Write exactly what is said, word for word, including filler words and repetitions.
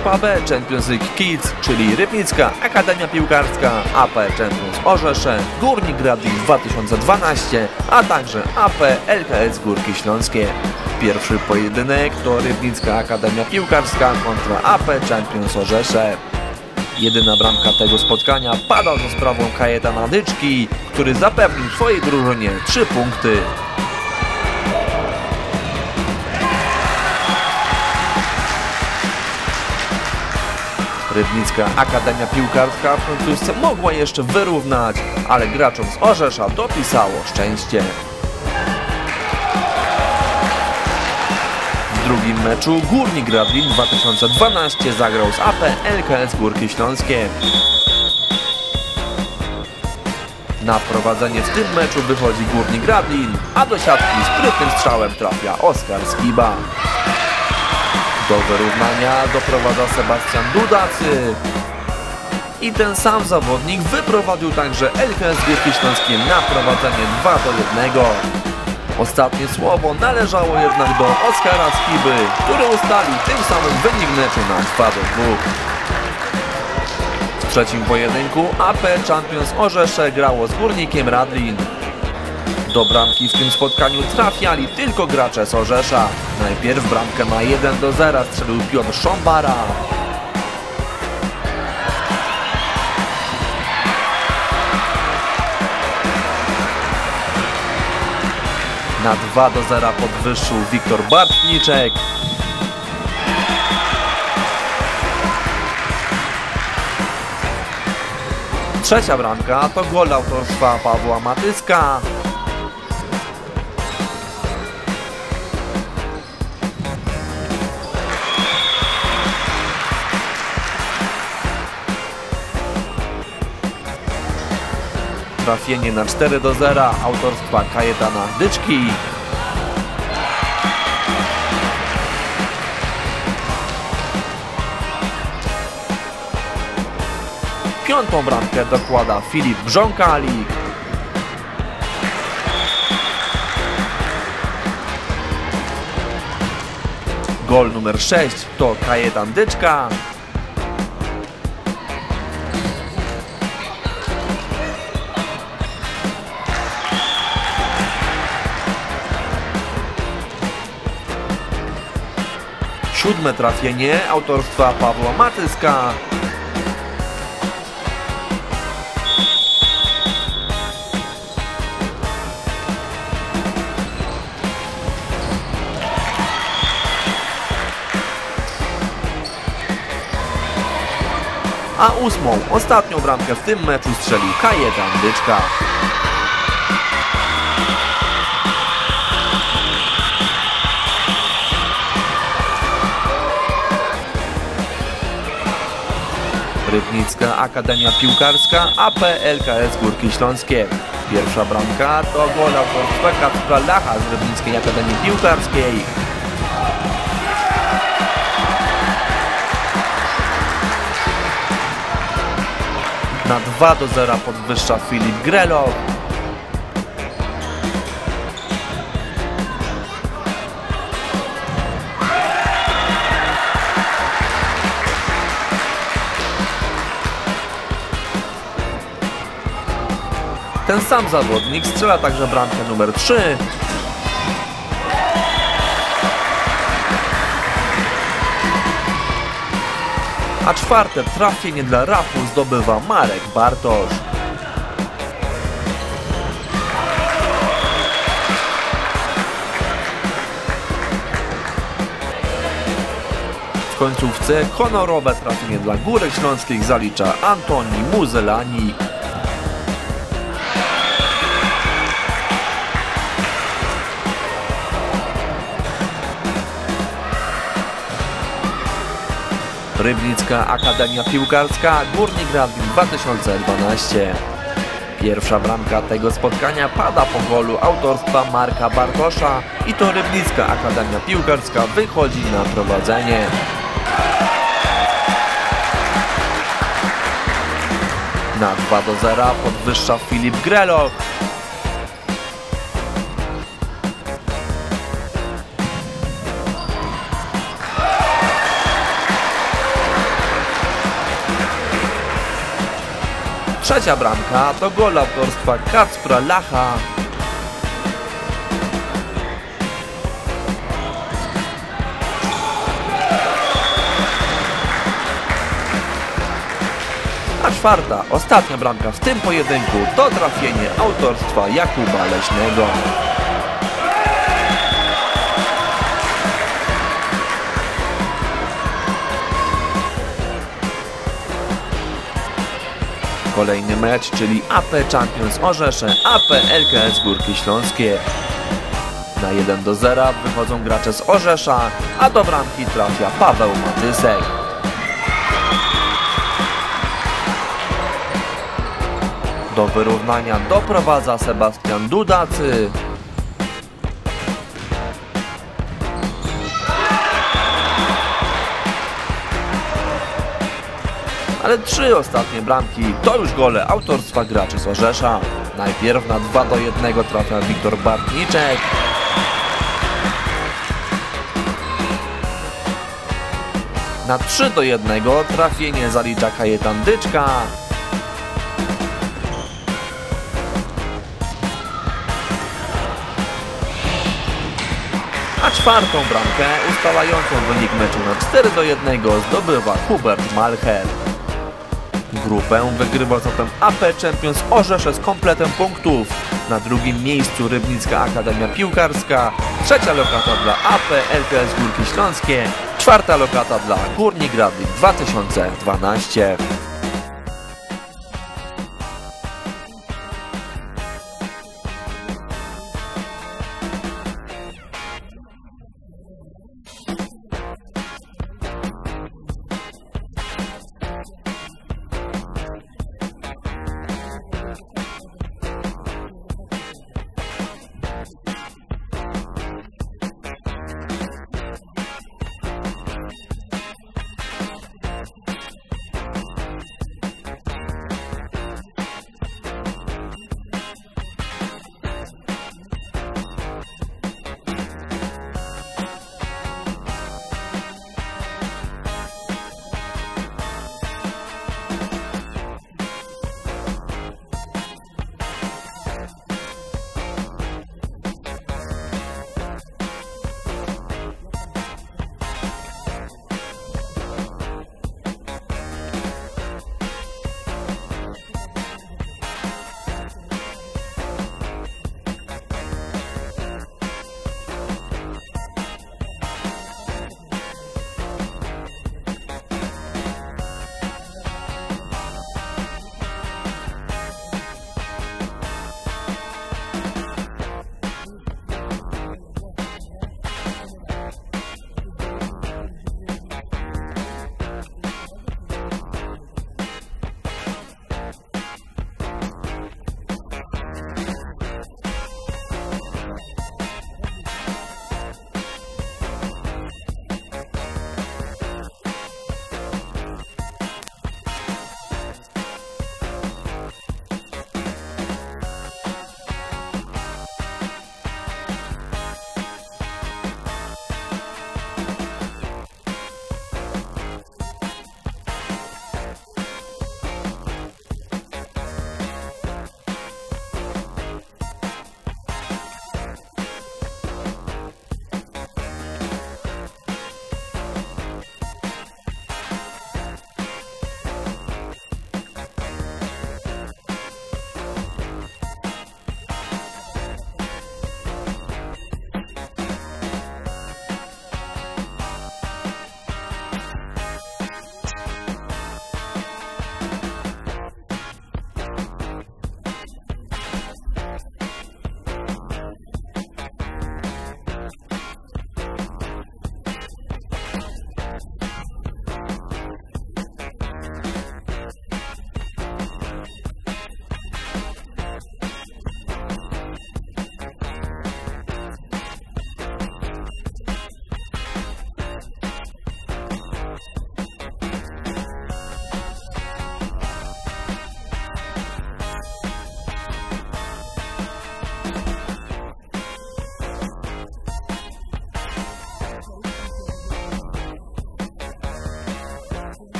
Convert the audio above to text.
Grupa B Champions League Kids, czyli Rybnicka Akademia Piłkarska, A P Champions Orzesze, Górnik Radlin dwa tysiące dwanaście, a także A P L K S Górki Śląskie. Pierwszy pojedynek to Rybnicka Akademia Piłkarska kontra A P Champions Orzesze. Jedyna bramka tego spotkania pada za sprawą Kajetana Dyczki, który zapewnił swojej drużynie trzy punkty. Rybnicka Akademia Piłkarska w końcówce mogła jeszcze wyrównać, ale graczom z Orzesza dopisało szczęście. W drugim meczu Górnik Radlin dwa tysiące dwanaście zagrał z A P L K S Górki Śląskie. Na prowadzenie w tym meczu wychodzi Górnik Radlin, a do siatki sprytnym strzałem trafia Oskar Skiba. Do wyrównania doprowadza Sebastian Dudacy. I ten sam zawodnik wyprowadził także L K S Górki Śląskie na prowadzenie dwa do jednego. Ostatnie słowo należało jednak do Oskara Skiby, który ustalił tym samym wynik meczu na dwa do dwóch. W trzecim pojedynku A P Champions Orzesze grało z Górnikiem Radlin. Do bramki w tym spotkaniu trafiali tylko gracze z Orzesza. Najpierw bramkę na jeden do zera strzelił Piotr Szombara. Na dwa do zera podwyższył Wiktor Bartniczek. Trzecia bramka to gol autorstwa Pawła Matyska. Trafienie na cztery do zera autorstwa Kajetana Dyczki. Piątą bramkę dokłada Filip Brząkalik. Gol numer sześć to Kajetan Dyczka. Siódme trafienie autorstwa Pawła Matyska. A ósmą, ostatnią bramkę w tym meczu strzelił Kajetan Dyczka. Rybnicka Akademia Piłkarska, A P L K S Górki Śląskie. Pierwsza bramka to gol autorstwa Kacpra Lacha z Rybnickiej Akademii Piłkarskiej. Na dwa do zera podwyższa Filip Grelo. Ten sam zawodnik strzela także bramkę numer trzy. A czwarte trafienie dla Rafu zdobywa Marek Bartosz. W końcówce honorowe trafienie dla Górek Śląskich zalicza Antoni Muzelani. Rybnicka Akademia Piłkarska, Górnik Radlin dwa tysiące dwanaście. Pierwsza bramka tego spotkania pada po golu autorstwa Marka Bartosza i to Rybnicka Akademia Piłkarska wychodzi na prowadzenie. Na dwa do zera podwyższa Filip Grelo. Trzecia bramka to gol autorstwa Kacpra Lacha. A czwarta, ostatnia bramka w tym pojedynku to trafienie autorstwa Jakuba Leśnego. Kolejny mecz, czyli A P Champions Orzesze, A P L K S Górki Śląskie. Na jeden do zera wychodzą gracze z Orzesza, a do bramki trafia Paweł Matysek. Do wyrównania doprowadza Sebastian Dudacy. Ale trzy ostatnie bramki to już gole autorstwa graczy z Orzesza. Najpierw na dwa do jednego trafia Wiktor Bartniczek. Na trzy do jednego trafienie zalicza Kajetan Dyczka. A czwartą bramkę ustalającą wynik meczu na cztery do jednego zdobywa Hubert Malcher. Grupę wygrywa zatem A P Champions Orzesze z kompletem punktów. Na drugim miejscu Rybnicka Akademia Piłkarska, trzecia lokata dla A P L K S Górki Śląskie, czwarta lokata dla Górnik Radlin dwa tysiące dwanaście.